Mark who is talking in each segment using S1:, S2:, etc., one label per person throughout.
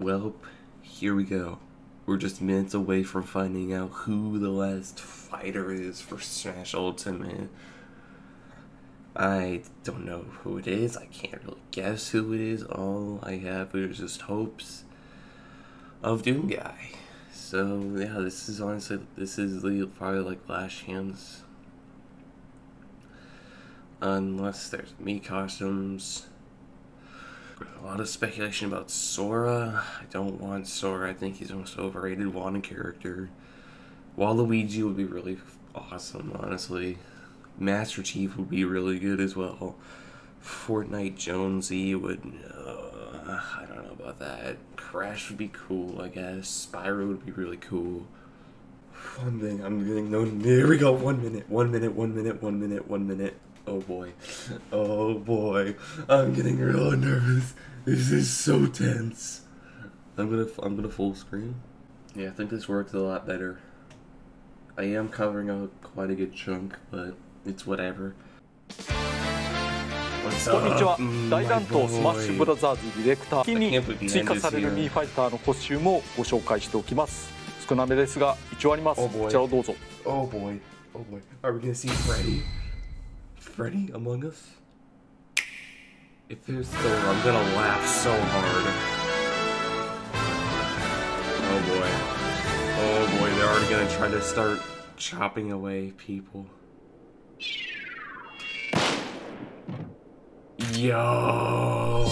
S1: Well, here we go. We're just minutes away from finding out who the last fighter is for Smash Ultimate. I don't know who it is. I can't really guess who it is. All I have is just hopes of Doom Guy. So yeah, this is probably like last chance. Unless there's Mii costumes. A lot of speculation about Sora. I don't want Sora. I think he's the most overrated wanted character. Waluigi would be really awesome, honestly. Master Chief would be really good as well. Fortnite Jonesy would... I don't know about that. Crash would be cool, I guess. Spyro would be really cool. One thing, I'm getting no... There we go, 1 minute. 1 minute, 1 minute, 1 minute, 1 minute. Oh boy. Oh boy. I'm getting real nervous. This is so tense. I'm gonna full screen. Yeah, I think this works a lot better. I am covering up quite a good chunk, but it's whatever. What's
S2: こんにちは。
S1: up?
S2: 大乱闘スマッシュブラザーズディレクターに追加されるミーファイターのコスチュームをご紹介しておきます。少なめですが一応あります。こちらをどうぞ。
S1: Oh boy. Oh boy. Are we gonna see Freddy? Freddy Among Us? If there's Thor, I'm gonna laugh so hard. Oh boy. Oh boy, they're already gonna try to start chopping away people. Yo!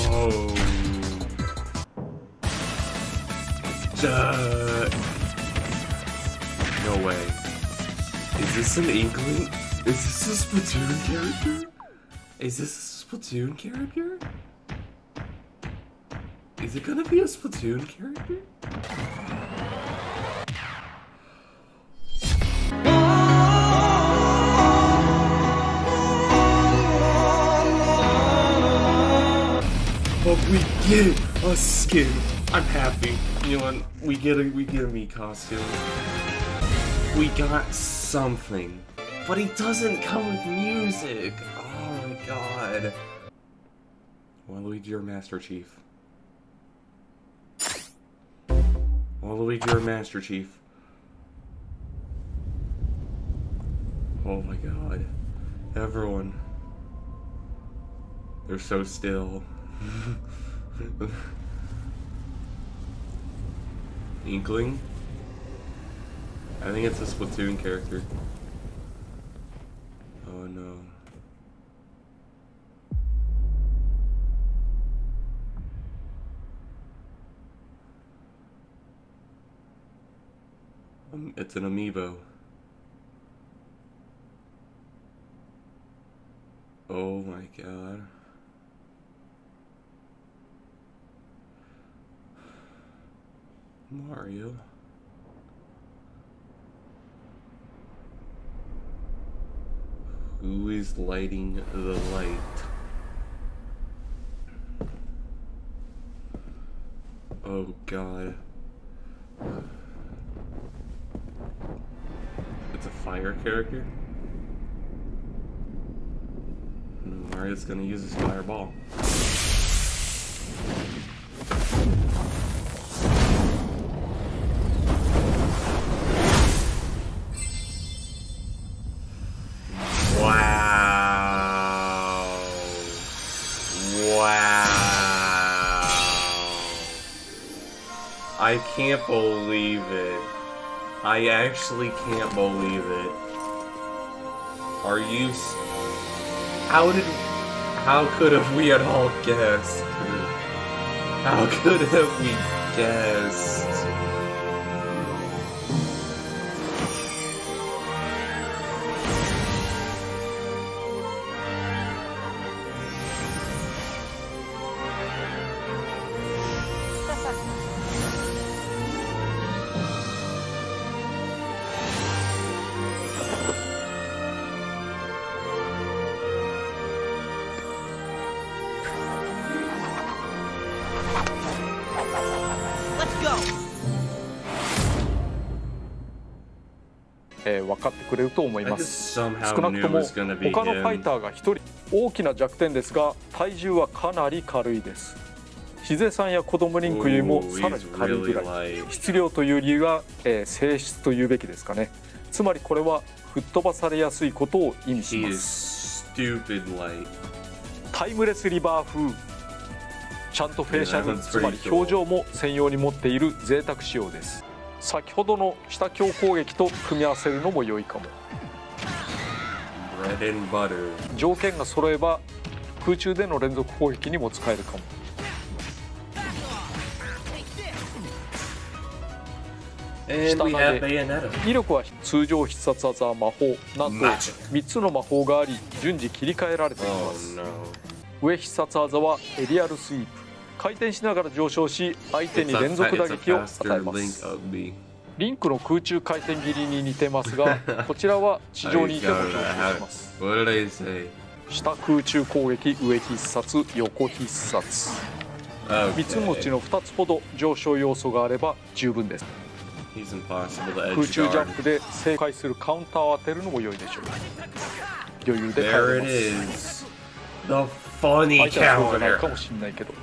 S1: No way. Is this an Inkling? Is this a Splatoon character? Is this a Splatoon character? Is it gonna be a Splatoon character? But we get a skin. I'm happy. You know what? We get a Mii costume. We got something. But he doesn't come with music. Oh my god. Waluigi or Master Chief? Waluigi or Master Chief? Oh my god. Everyone. They're so still. Inkling? I think it's a Splatoon character. Oh no. It's an amiibo. Oh my god. Mario. Who is lighting the light? Oh god. It's a fire character? Mario's gonna use his fireball. I can't believe it. I actually can't believe it. Are you... How could have we at all guessed? How could have we guessed?
S2: Let's go. 分かってくれると思います。少なくとも他のファイターが1人、大きな弱点ですが体重はかなり軽いです。 シゼさんや子供リンクよりもさらに軽いぐらい。質量という理由が、性質というべきですかね。つまりこれは吹っ飛ばされやすいことを意味します。タイムレスリバー風。ちゃんとフェイシャル、つまり表情も専用に持っている贅沢仕様です。先ほどの下強攻撃と組み合わせるのも良いかも。条件が揃えば空中での連続攻撃にも使えるかも。下投げ。威力は通常必殺技は魔法。なんと3つの魔法があり順次切り替えられています。上必殺技はエリアルスイープ。回転しながら上昇し相手に連続打撃を与えます。リンクの空中回転斬りに似てますがこちらは地上にいても上昇します。下空中攻撃、上必殺、横必殺。3つのうちの2つほど上昇要素があれば十分です。空中ジャンプで正解するカウンターを当てるのも良いでしょう。余裕で帰れます。相手はそうじゃないかもしれないけど。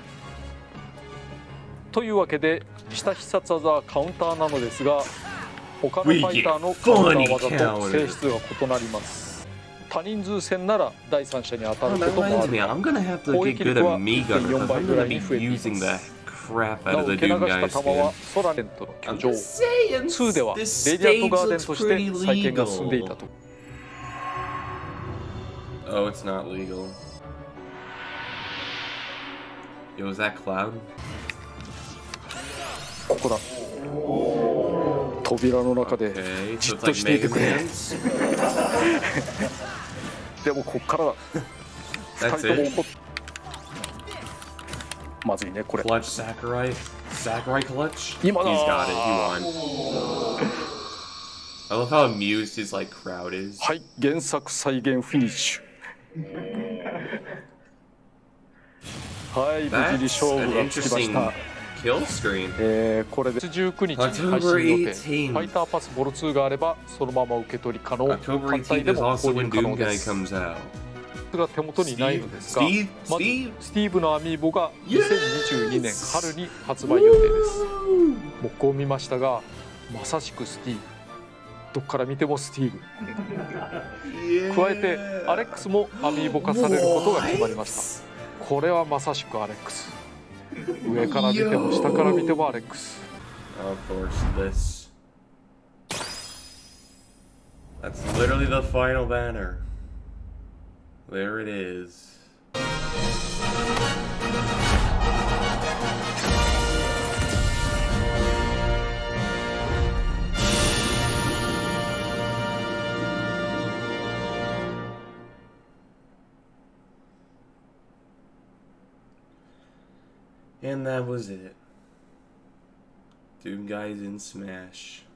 S2: というわけで下必殺技はカウンターなのですが他のファイターのカウンター技と性質が異なります。多人数戦なら第三者に当たることもある。攻撃力は 1.4 倍ぐらいに増えています。なおけながした弾はソラレントの居城。2ではレディアントガーデンとして再建が進んでいたと。
S1: Oh, it's not legal. Yo, is that Cloud?
S2: ここだ。扉の中でじっとしていてくれ。でもこっからだ。2人とも怒っまずいねこれ。
S1: Clutch Sakurai clutch?
S2: 今だ。
S1: He's got it. He won. I love how amused his like crowd is.
S2: はい、原作再現フィニッシュ。はい、無事に勝負がつきました。これで19日に配信予定。ファイターパスボル2があればそのまま受け取り可能。単体でも購入可能です。が手元にないのですが、まずスティーブのアミーボが2022年春に発売予定です。モックを見ましたがまさしくスティーブ。どっから見てもスティーブ。加えてアレックスもアミーボ化されることが決まりました。これはまさしくアレックス。上から見ても下から見てもアレックス。
S1: Of course, this. That's literally the final banner. There it is. And that was it. Doom Guys in Smash.